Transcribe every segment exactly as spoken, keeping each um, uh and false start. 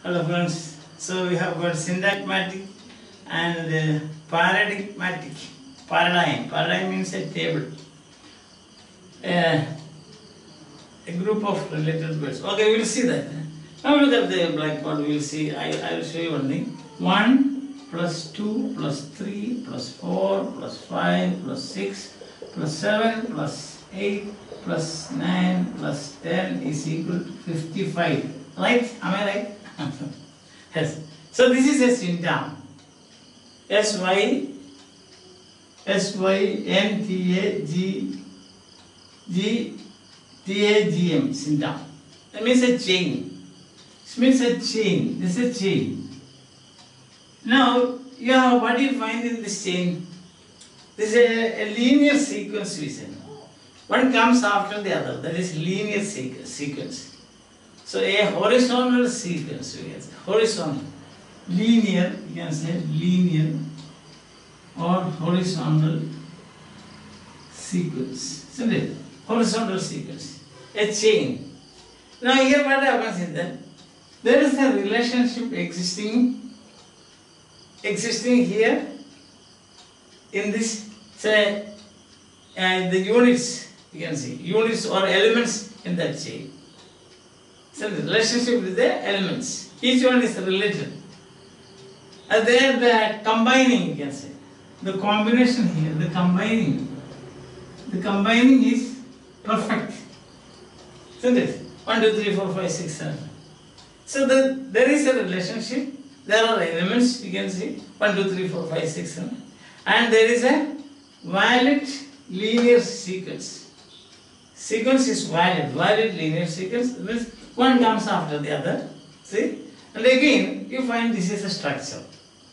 Hello friends, so we have got syntagmatic and uh, paradigmatic. Paradigm, paradigm means a table, uh, a group of related words. Okay, we'll see that. Now look at the blackboard, we'll see, I, I will show you one thing. one plus two plus three plus four plus five plus six plus seven plus eight plus nine plus ten is equal to fifty-five. Right? Am I right? Yes. So this is a syntagm. S Y S Y N T A G G T A G M syntagm. That means a chain. It means a chain. This is a chain. Now, you have, what do you find in this chain? This is a, a linear sequence we say. One comes after the other. That is linear sequ sequence. So a horizontal sequence, we can say horizontal, linear, you can say linear or horizontal sequence, isn't it? Horizontal sequence, a chain. Now here what happens is that there is a relationship existing, existing here in this, say, uh, the units, you can see, units or elements in that chain. So the relationship with the elements. Each one is related. And they are the combining, you can say. The combination here, the combining. The combining is perfect. Isn't it? one, two, three, four, five, six, seven. So the, there is a relationship. There are elements, you can see. one, two, three, four, five, six, seven. And there is a valid linear sequence. Sequence is valid. Valid linear sequence means one comes after the other, see? And again, you find this is a structure.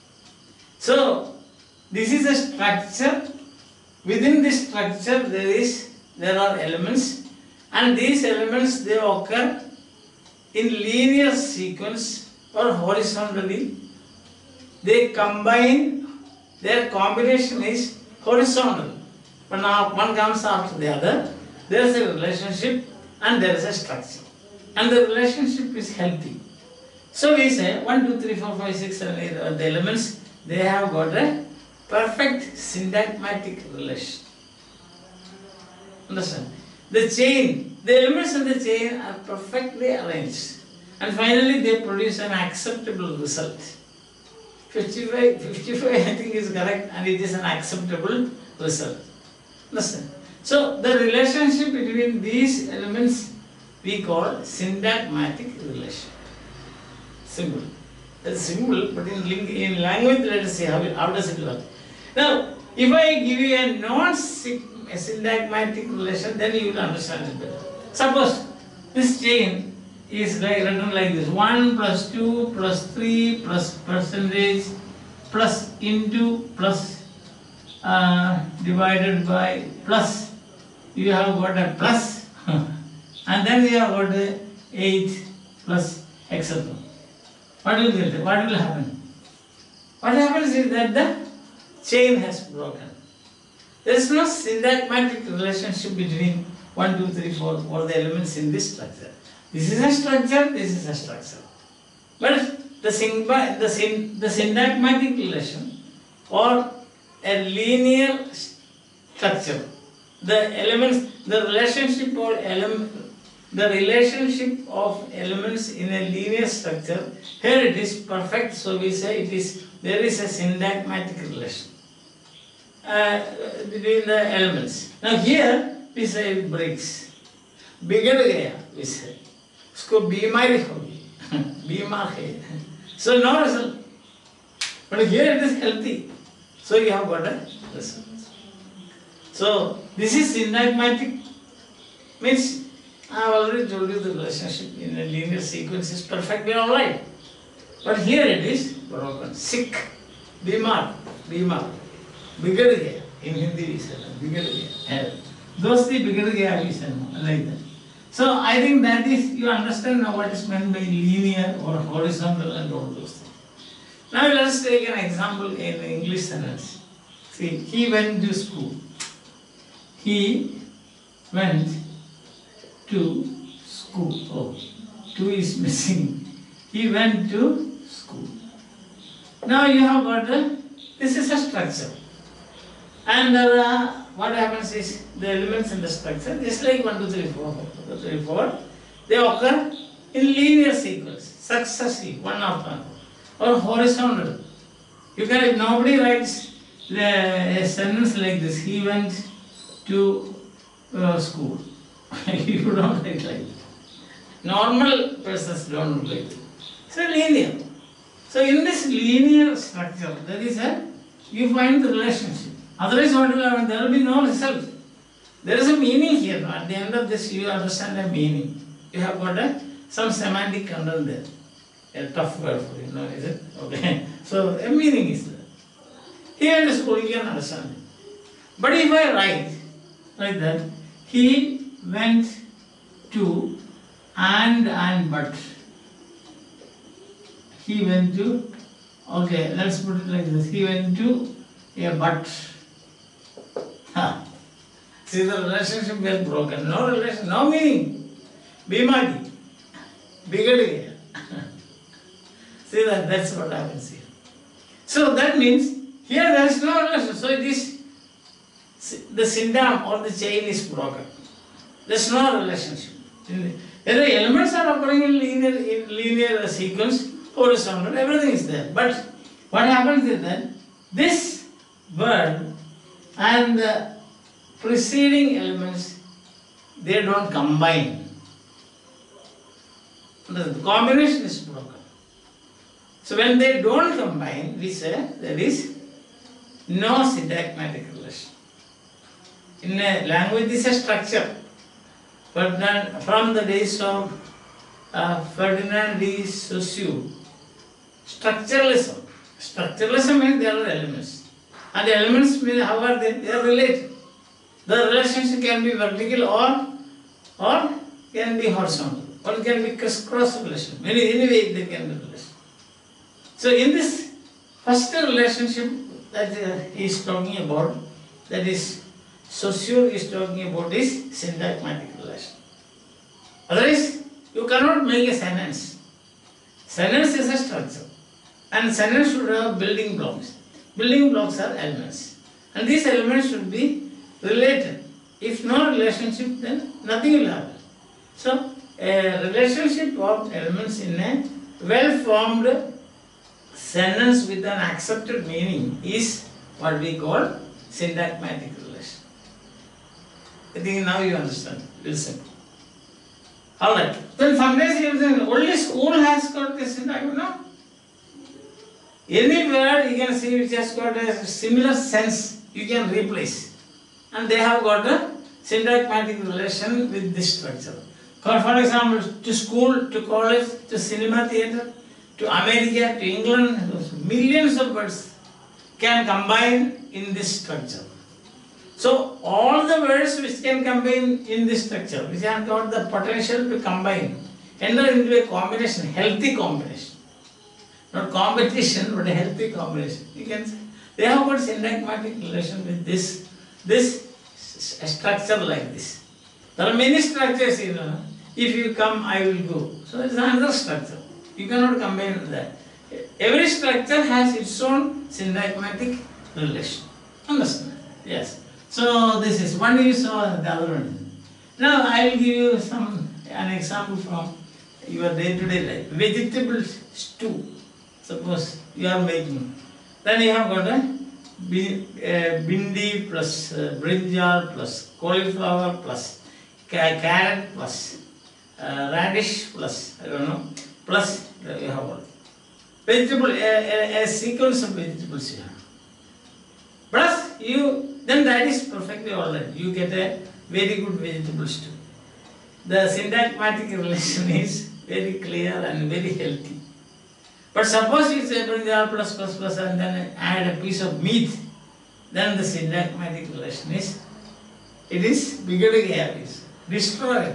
So, this is a structure. Within this structure, there is, there are elements, and these elements, they occur in linear sequence or horizontally. They combine, their combination is horizontal. But now, one comes after the other, there is a relationship and there is a structure. And the relationship is healthy. So we say one, two, three, four, five, six, seven, eight are the elements. They have got a perfect syntagmatic relation. Understand? The chain, the elements in the chain are perfectly arranged. And finally they produce an acceptable result. fifty-five, fifty-five I think is correct, and it is an acceptable result. Understand? So the relationship between these elements we call syntagmatic relation. Simple. That's simple, but in, in language, let us see how, it, how does it work. Now, if I give you a non-syntagmatic relation, then you will understand it better. Suppose this chain is like, written like this: one plus two plus three plus percentage plus into plus uh, divided by plus. You have got a plus. And then we have got the eight plus et cetera. What will get? What will happen? What happens is that the chain has broken. There is no syntagmatic relationship between one, two, three, four, or the elements in this structure. This is a structure, this is a structure. But the, syn the, syn the syntagmatic relation or a linear structure, the elements, the relationship or element, the relationship of elements in a linear structure, here it is perfect, so we say it is, there is a syntagmatic relation uh, between the elements. Now here we say it breaks. Bigad gaya, we say. Usko bimari hogi. Bimar hai. So no result. But here it is healthy. So you have got a result. So this is syntagmatic, means I have already told you the relationship in a linear sequence is perfectly alright. But here it is broken. Sick. Bimar. Bimar. Bigad gaya. In Hindi we say bigad gaya. Dosti bigad gaya we say like that. So I think that is, you understand now what is meant by linear or horizontal and all those things. Now let us take an example in English sentence. See, he went to school. He went to school. Oh, two is missing. he went to school. Now you have got a, this is a structure. And uh, what happens is the elements in the structure, just like one, two, three, four, one, two, three, four, they occur in linear sequence, successive, one after another, or horizontal. You can, if nobody writes the, a sentence like this, he went to uh, school. You don't write like that. Normal persons don't write it. So linear. So in this linear structure, there is a, you find the relationship. Otherwise what will happen? There will be no result. There is a meaning here. At the end of this you understand a meaning. You have got a, some semantic content there. A tough word for you, know, is it? Okay. So a meaning is there. Here in the school you can understand it. But if I write like that, he went to and and but. He went to, okay, let's put it like this. He went to a but. Huh. See, the relationship was broken. No relation, no meaning. Bimadi. Bigadi. See that, that's what happens here. So that means, here there is no relation. So it is, the syndrome or the chain is broken. There is no relationship. The elements are occurring in linear, in linear sequence, horizontal, everything is there. But what happens is that this word and the preceding elements, they don't combine. The combination is broken. So when they don't combine, we say there is no syntagmatic relation. In a language, this is a structure. But then from the days of uh, Ferdinand de Saussure, structuralism. Structuralism means there are elements. And the elements mean how are they? They are related. The relationship can be vertical or or can be horizontal. Or it can be crisscross relation. Any, anyway they can be relation. So in this first relationship that uh, he is talking about, that is Saussure is talking about, is syntagmatic relation. Otherwise, you cannot make a sentence. Sentence is a structure. And sentence should have building blocks. Building blocks are elements. And these elements should be related. If no relationship, then nothing will happen. So, a relationship of elements in a well-formed sentence with an accepted meaning is what we call syntagmatic relation. I think now you understand. Listen. Alright. Then sometimes you think only school has got this syntagmatic, no? Any word you can see which has got a similar sense, you can replace. And they have got a syntagmatic relation with this structure. For, for example, to school, to college, to cinema theatre, to America, to England, millions of words can combine in this structure. So, all the words which can combine in this structure, which have got the potential to combine, enter into a combination, healthy combination. Not competition, but a healthy combination. You can say they have got syntagmatic relation with this, this structure like this. There are many structures, you know. If you come, I will go. So it's another structure. You cannot combine that. Every structure has its own syntagmatic relation. Understand? Yes. So this is one you saw, the other one. Now I will give you some an example from your day-to-day life. Vegetable stew. Suppose you are making. Then you have got a bindi plus uh, brinjal plus cauliflower plus carrot plus uh, radish plus, I don't know, plus uh, you have got vegetable, a, a, a sequence of vegetables you have. Plus you, then that is perfectly alright. You get a very good vegetable stew. The syntagmatic relation is very clear and very healthy. But suppose you say brinjal plus plus plus and then add a piece of meat, then the syntagmatic relation is, it is bigger is destroyed.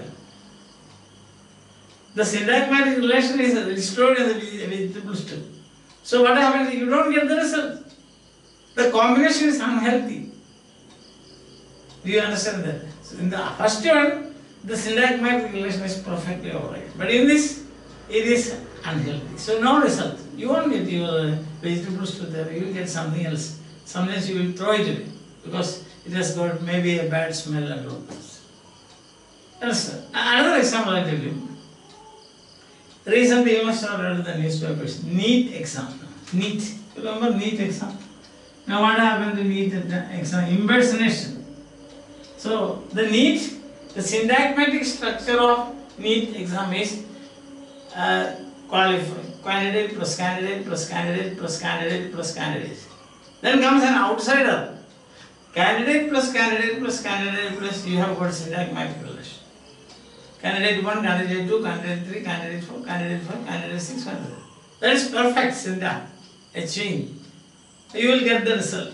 The syntagmatic relation is destroyed in the vegetable stew. So what happens? You don't get the result. The combination is unhealthy. Do you understand that? So in the first one, the syntagmatic relation is perfectly alright. But in this, it is unhealthy. So no result. You won't get your vegetables to there, you will get something else. Sometimes you will throw it away because it has got maybe a bad smell and all this. Yes, another example I tell you. Recently you must have read the newspapers. NEET exam. NEET. You remember NEET exam? Now what happened to NEET exam? Impersonation. So the NEET, the syntagmatic structure of NEET exam is uh, qualify, candidate plus candidate plus candidate plus candidate plus candidate. Then comes an outsider. Candidate plus candidate plus candidate plus you have got syntagmatic relation. Candidate one, candidate two, candidate three, candidate four, candidate five, candidate six, candidate. That is perfect syntax, a chain. You will get the result.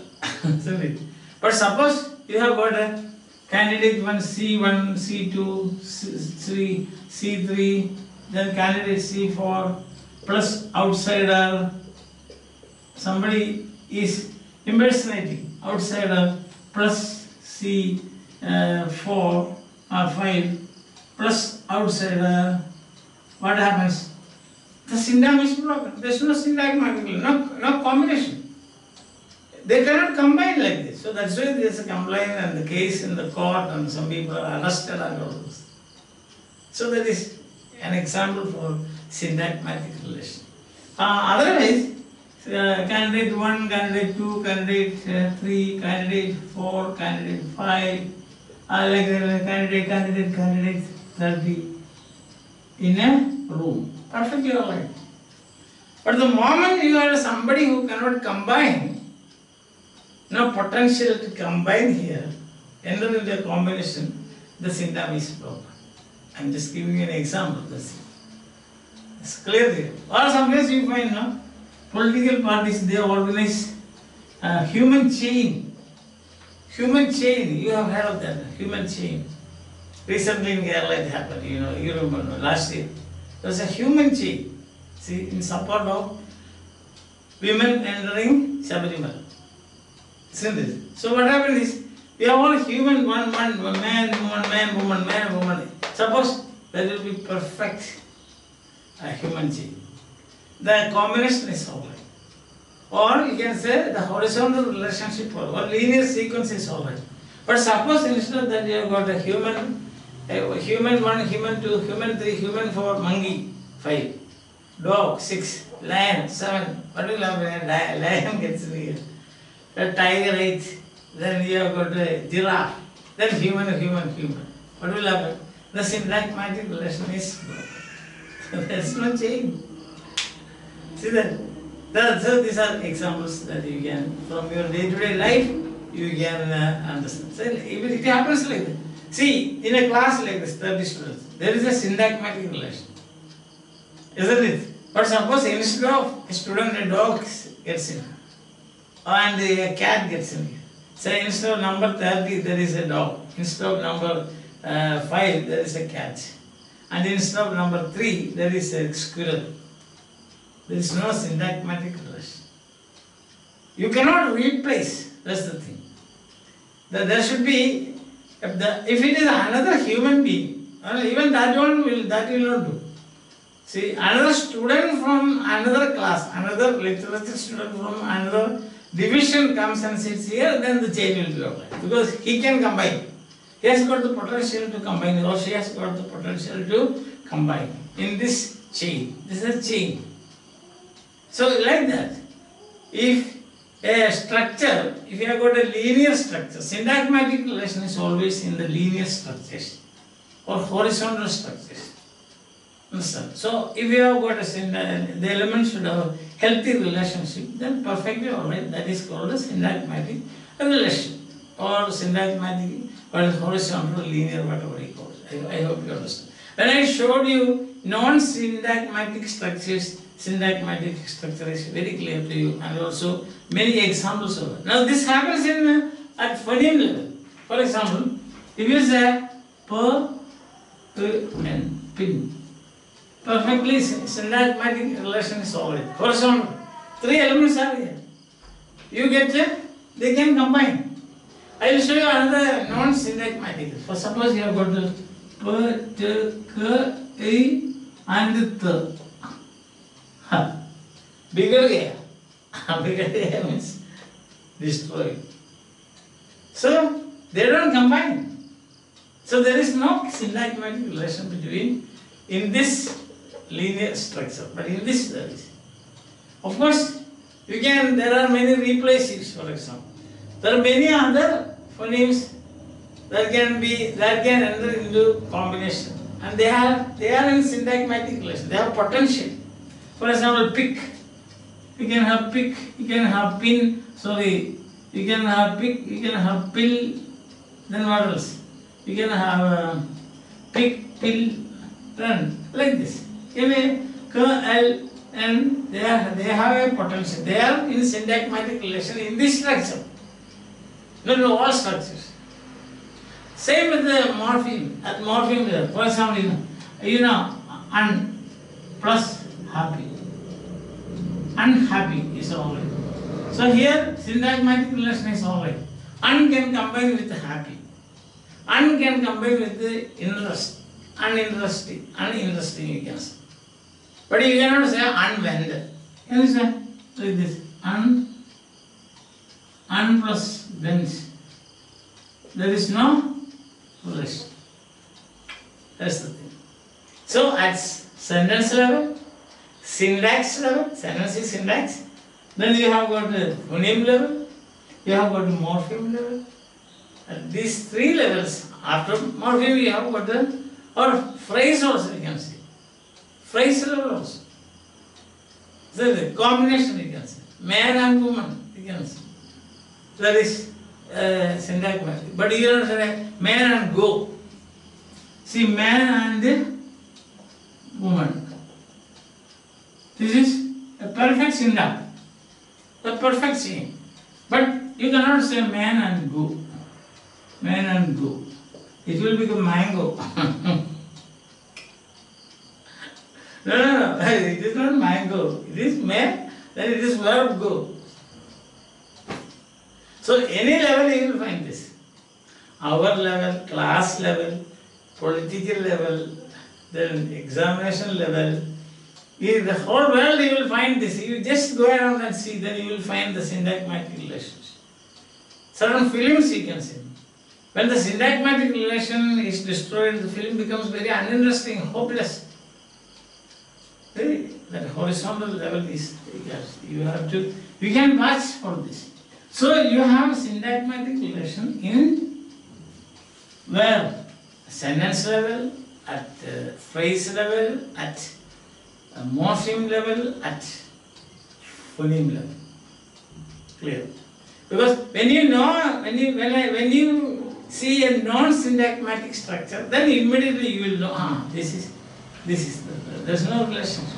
But suppose you have got a candidate one, C one, C two, C three, then candidate C four, plus outsider. Somebody is impersonating outsider plus C four or five. Plus outsider, what happens? The syntagm is broken. There is no syntagmatic, no, no combination. They cannot combine like this. So that's why there is a complaint and the case in the court and some people are arrested and all this. So that is an example for syntagmatic relation. Uh, otherwise, uh, candidate one, candidate two, candidate uh, three, candidate four, candidate five, uh, like uh, candidate, candidate, candidate. thirty in a room. Perfectly alright. But the moment you are somebody who cannot combine, no potential to combine here, enter into a combination, the syntagm is broken. I am just giving you an example. That's it. It's clear there. Or sometimes you find no, political parties, they organize a human chain. Human chain, you have heard of that, human chain. Recently in Kerala it happened, you know, you remember, last year. There was a human chain, see, in support of women entering Sabarimala. Isn't it? So what happened is, we are all human, one, one, one man, woman, man, woman, man, woman. Suppose that will be perfect uh, human chain. The combination is alright. Or you can say the horizontal relationship or, or linear sequence is alright. But suppose instead of that you have got a human, a human one, human two, human three, human four, monkey, five, dog, six, lion, seven, what will happen? Lion gets here, a tiger, eight, then you have got a giraffe, then human, human, human. What will happen? The syntagmatic relation is broken. There is no change. See that? that? So these are examples that you can, from your day-to-day life, you can uh, understand. So it happens like that. See, in a class like this, thirty students, there is a syntagmatic relation. Isn't it? But suppose instead of a student, a dog gets in, and a cat gets in. Say instead of number thirty, there is a dog. Instead of number uh, five, there is a cat. And instead of number three, there is a squirrel. There is no syntagmatic relation. You cannot replace, that's the thing. That there should be, if, the, if it is another human being, even that one will, that will not do. See, another student from another class, another literature student from another division comes and sits here, then the chain will be okay. Because he can combine. He has got the potential to combine, or she has got the potential to combine in this chain. This is a chain. So like that, if a structure, if you have got a linear structure, syntagmatic relation is always in the linear structures or horizontal structures. Understand? So if you have got a syntagm, the elements should have a healthy relationship, then perfectly alright, that is called a syntagmatic relation or syntagmatic or horizontal linear, whatever you call it. I, I hope you understand. When I showed you non-syntagmatic structures, syntagmatic structure is very clear to you, and also many examples of it. Now this happens in uh, at phoneme level. For example, if you say per, to, and pin, perfectly syntagmatic relation is already horizontal. Three elements are here. You get it? They can combine. I will show you another non-syntagmatic. For suppose you have got the per, t, k, I, and the th. Bigar gaya. Bigar gaya means destroyed. So they don't combine. So there is no syntagmatic relation between in this linear structure, but in this there is. Of course, you can, there are many replacements, for example. There are many other phonemes that can be, that can enter into combination. And they are, they are in syntagmatic relation, they have potential. For example, pick. You can have pick, you can have pin, sorry, you can have pick, you can have pill, then what else? You can have uh, pick, pill, run, like this. Anyway, K, L, N, they, are, they have a potential. They are in syntagmatic relation in this structure. No, no, all structures. Same with the morpheme. At morpheme there, for example, you know, you know, un plus happy. Unhappy is alright. So here, syntagmatic relation is alright. Un can combine with happy. Un can combine with the interest. Uninteresting. Uninteresting you can say. But you cannot say unwend. Can you say like this? Un, un plus wend. There is no relation. That's the thing. So at sentence level, syntax level, sentence is syntax. Then you have got the phoneme level, you have got the morpheme level. At these three levels, after morpheme you have got the, or phrase also you can see. Phrase level also. So the combination you can see. Man and woman you can see. That is uh, syntagmatic. But you don't say man and go. See, man and woman. This is a perfect syntax. A perfect saying. But you cannot say man and go. Man and go. It will become mango. No, no, no. It is not mango. It is man, then it is verb go. So any level you will find this. Our level, class level, political level, then examination level. In the whole world you will find this. You just go around and see, then you will find the syntagmatic relations. Certain films you can see. When the syntagmatic relation is destroyed, the film becomes very uninteresting, hopeless. That horizontal level is, you have to, you can watch for this. So you have syntagmatic relation in where? Sentence level, at uh, phrase level, at uh, morpheme level, at phoneme level. Clear? Because when you know, when you, when, I, when you see a non-syntagmatic structure, then immediately you will know, ah, this is, this is, the, there is no relationship.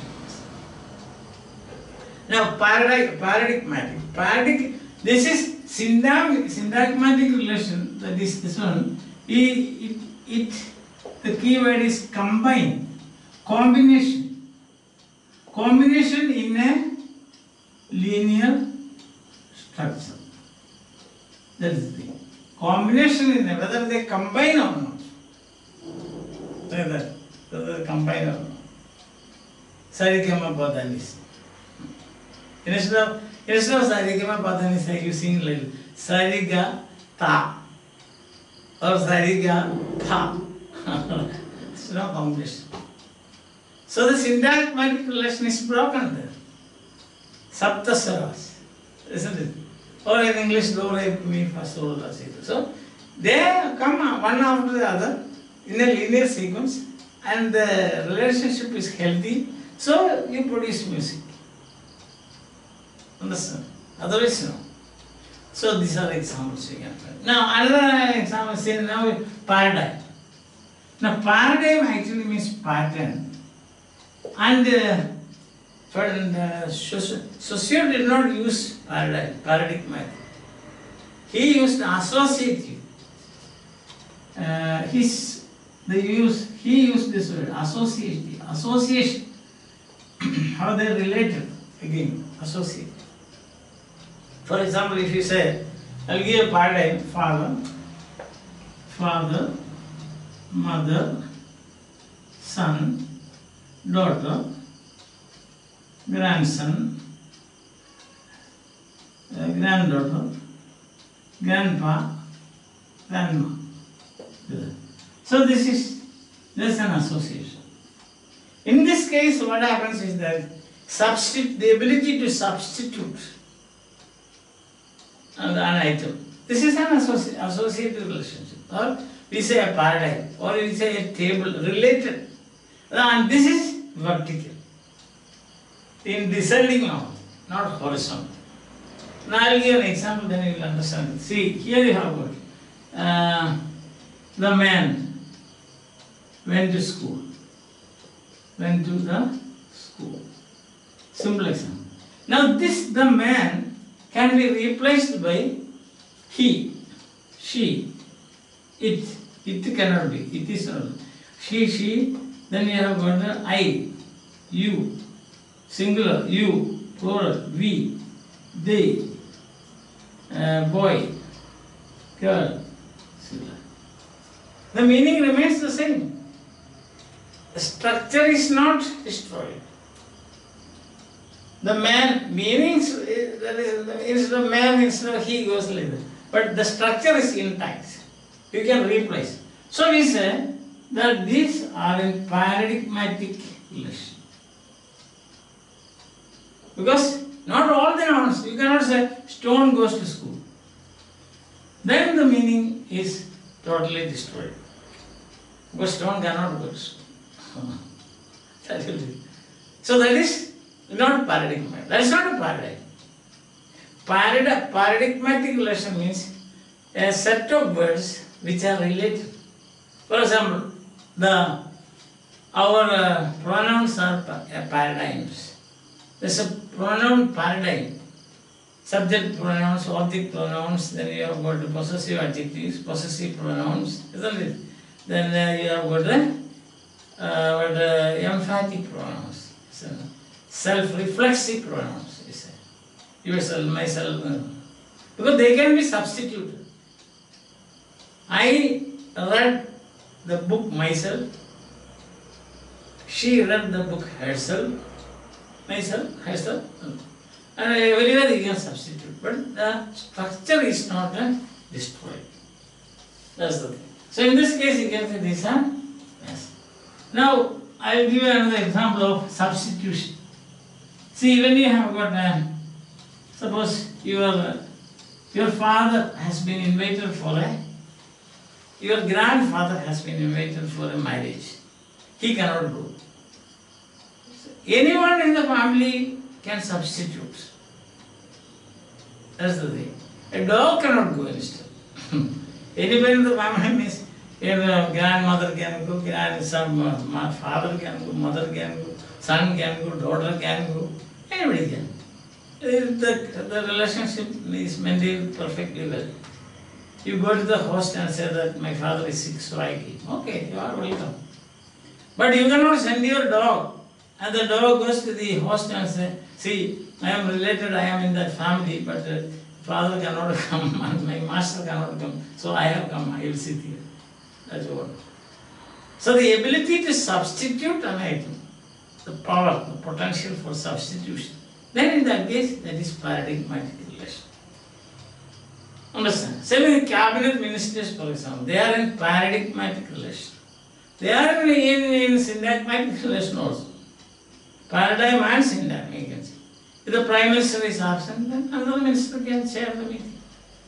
Now, paradig paradigmatic. Paradig this is syntag syntagmatic relation, that is this one. It, it, it, the keyword is combine, combination. Combination in a linear structure. That is the thing. Combination in a, whether they combine or not. Say that, whether they combine or not. Sarigama Padhanis. Instead of, instead of Sarigama Padhanis, you sing like Sariga Ta or Sariga Tha. It's no combination. So the syntagmatic relation is broken there. Saptaswaras, isn't it? Or in English, do, re, mi, fa, sol, la, si, do. So they come one after the other in a linear sequence and the relationship is healthy, so you produce music. Understand? Otherwise, no. So these are examples you can find. Now another example, say now paradigm. Now paradigm actually means pattern. And uh, And uh, Saussure did not use paradigm, paradigmatic. He used associative. Uh, his, they use, he used this word, associative, association. How they are related, again, associate. For example, if you say, I'll give a paradigm, father, father, mother, son, daughter, grandson, uh, granddaughter, grandpa, grandma. So this is just an association. In this case, what happens is that substitute the ability to substitute an item. This is an associ associative relationship, or we say a paradigm, or we say a table related, and this is vertical in descending now, not horizontal. Now I will give an example, then you will understand. See, here you have got uh, the man went to school. Went to the school. Simple example. Now this the man can be replaced by he, she, it. It cannot be. It is not. She, she. Then you have got the I, you, singular, you, plural, we, they, uh, boy, girl, singular. The meaning remains the same. The structure is not destroyed. The man, meanings, that is, instead of man, instead of he goes like that. But the structure is intact. You can replace. So we say that these are in paradigmatic relation. Because not all the nouns, you cannot say stone goes to school. Then the meaning is totally destroyed. Because stone cannot go to school. That will be. So that is not paradigmatic. That is not a paradigm. Parad paradigmatic relation means a set of words which are related. For example, the our uh, pronouns are pa uh, paradigms. There is a pronoun paradigm. Subject pronouns, object pronouns, then you have got the possessive adjectives, possessive pronouns, isn't it? Then uh, you have got the uh, what, uh, emphatic pronouns, so, self-reflexive pronouns, you say. Yourself, myself, uh, because they can be substituted. I read the book myself, she read the book herself, myself, herself, and everywhere you can substitute, but the structure is not uh, destroyed. That's the thing. So in this case you can say these are yes. Now I will give you another example of substitution. See, when you have got a, suppose your, your father has been invited for a, your grandfather has been invited for a marriage. He cannot go. So anyone in the family can substitute. That's the thing. A dog cannot go instead. Anybody in the family means your grandmother can go, grandson, my father can go, mother can go, son can go, daughter can go, anybody can. The, the relationship is maintained perfectly well. You go to the host and say that my father is sick, so I came. Okay, you are welcome. But you cannot send your dog, and the dog goes to the host and say, see, I am related, I am in that family, but uh, father cannot come, and my master cannot come, so I have come, I will sit here. That's what. So the ability to substitute an item, the power, the potential for substitution, then in that case, that is paradigmatic relation. Understand? Say in cabinet ministers, for example, they are in paradigmatic relation. They are in, in, in syntagmatic relation also. Paradigm and syntagm, you can say. If the prime minister is absent, then another minister can chair the meeting.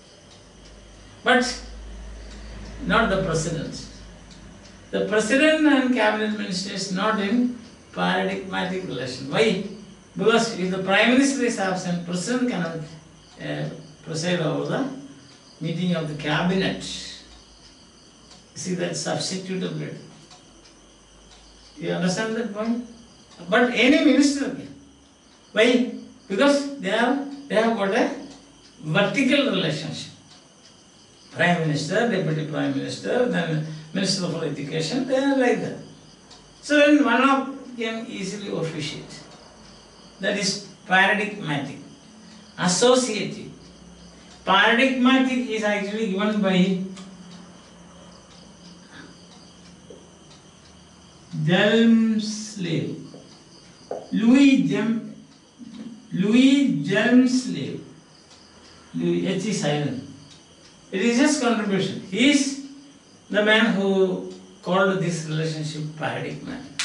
But not the president. The president and cabinet minister is not in paradigmatic relation. Why? Because if the prime minister is absent, president cannot uh, preside over the meeting of the cabinet. See that substitutability. You understand that point? But any minister can. Why? Because they are they have got a vertical relationship. Prime Minister, Deputy Prime Minister, then Minister for Education, they are like that. So when one of can easily officiate, that is paradigmatic. Associative. Paradigmatic is actually given by Delmsley. Louis Jem Louis Germsley. Louis, H is silent. It is his contribution. He is the man who called this relationship paradigmatic.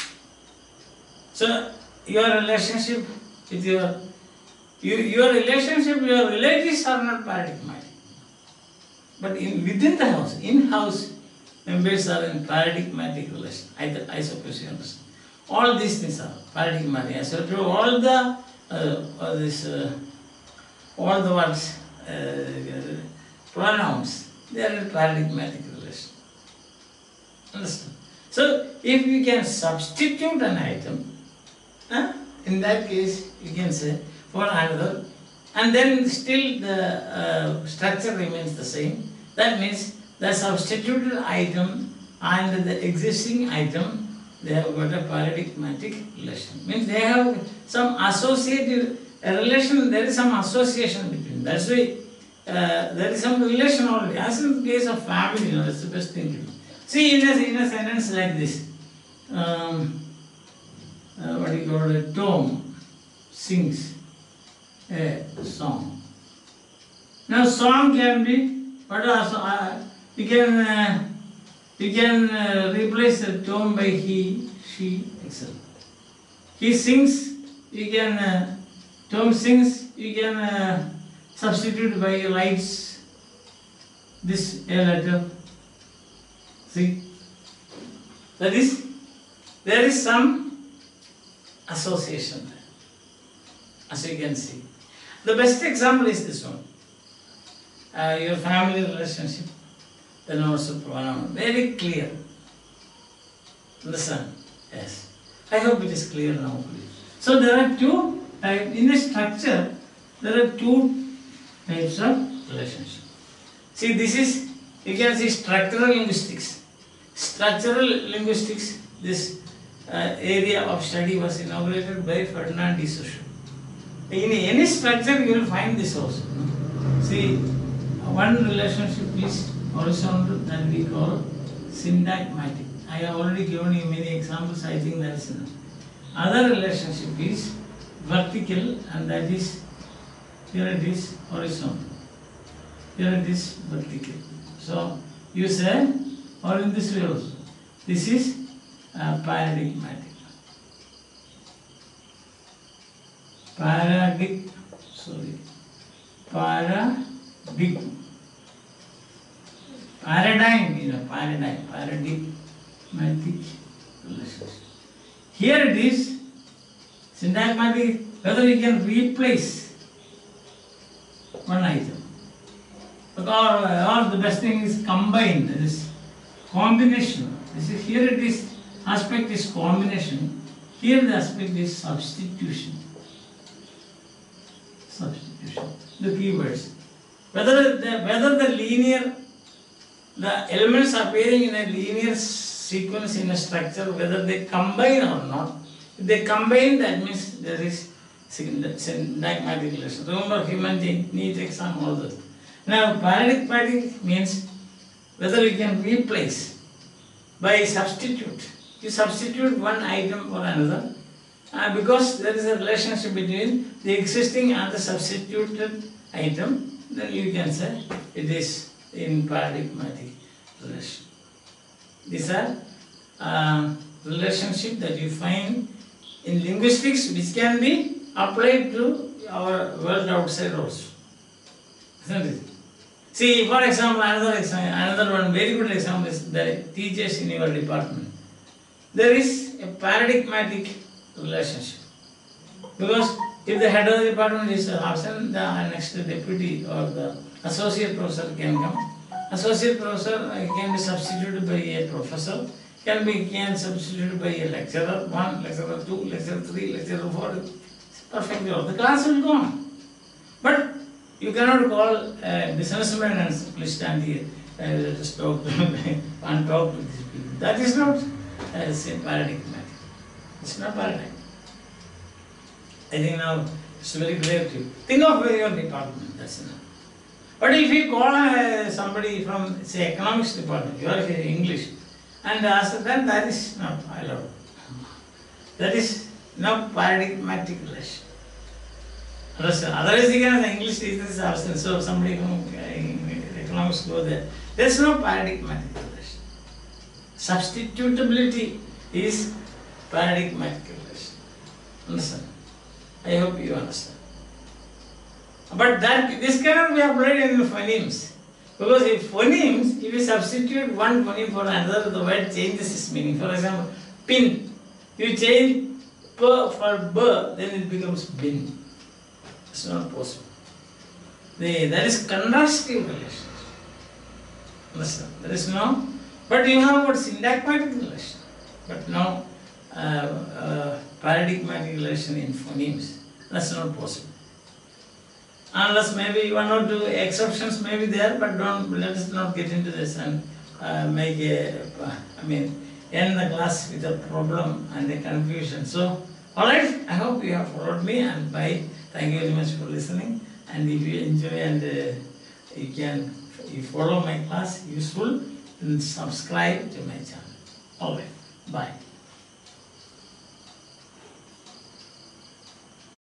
So, your relationship with your, you, your relationship with your relatives are not paradigmatic. But in, within the house, in-house members are in paradigmatic relation. I, I suppose you understand. All these things are paradigmatic. So, to all the, uh, all this, uh, all the words, uh, pronouns, they are in paradigmatic relation. Understand? So, if you can substitute an item, huh, in that case, you can say for another, and then still the uh, structure remains the same. That means the substituted item and the existing item, they have got a paradigmatic relation. Means they have some associated a relation, there is some association between. That's why uh, there is some relation already. As in the case of family, you know, that's the best thing to do. See, in a, in a sentence like this, um, uh, what do you call it? Tom sings a song. Now, song can be, what also, uh, you can, uh, you can uh, replace the Tom by he, she, et cetera. He sings, you can, uh, Tom sings, you can uh, substitute by writes this a letter. See, that is, there is some association there, as you can see. The best example is this one. Uh, your family relationship, then also pronoun, very clear. Understand? Yes. I hope it is clear now, please. So there are two types, in a structure, there are two types of relationship. See, this is, you can see structural linguistics. Structural linguistics, this uh, area of study was inaugurated by Ferdinand de Saussure. In any structure, you will find this also. No? See, one relationship is horizontal, that we call syntagmatic. I have already given you many examples, I think that is enough. Other relationship is vertical, and that is, here it is horizontal, here it is vertical. So, you say, or in this way also, this is uh, paradigmatic. Paradig, sorry, paradigm. Paradigm, you know, paradigm, paradigmatic relationship. Here it is syntagmatic, whether we can replace one item. Or, or the best thing is combine, that is combination. This is, here it is, aspect is combination, here the aspect is substitution. Substitution, the keywords. Whether the, whether the linear, the elements appearing in a linear sequence in a structure, whether they combine or not. If they combine, that means there is syntagmatic relation. Remember human needs exam, all that. Now, paradigmatic means whether we can replace by substitute. You substitute one item for another, uh, because there is a relationship between the existing and the substituted item, then you can say it is in paradigmatic relation. These are uh, relationships that you find in linguistics, which can be applied to our world outside also. Isn't it? See, for example, another example, another one very good example is the teachers in your department. There is a paradigmatic relationship, because if the head of the department is absent, the next deputy or the associate professor can come. Associate professor can be substituted by a professor, can be can substituted by a lecturer, one, lecturer two, lecturer three, lecturer four. It's perfectly all. The class will go on. But you cannot call a businessman and simply stand here and uh, just talk and talk to these people. That is not uh, say paradigmatic. It's not paradigm. I think now it's very clear to you. Think of your department, that's enough. But if you call uh, somebody from, say, economics department, you are here English, and ask them, that is not allowed. That is not paradigmatic relation. Understand? Otherwise, you can English is absent. So somebody who uh, economics go there. There's no paradigmatic relation. Substitutability is paradigmatic relation. Understand? I hope you understand. But that this cannot be applied in the phonemes. Because if phonemes, if you substitute one phoneme for another, the word changes its meaning. For example, pin. You change p for b, then it becomes bin. It's not possible. The, that is contrastive relation. Understand? There is no, but you have what syntagmatic relation, but no uh, uh, paradigmatic relation in phonemes. That's not possible. Unless maybe one or two exceptions may be there, but don't let us not get into this and uh, make a, I mean, end the class with a problem and a confusion. So, alright, I hope you have followed me, and bye. Thank you very much for listening. And if you enjoy and uh, you can you follow my class useful, then subscribe to my channel. Alright, bye.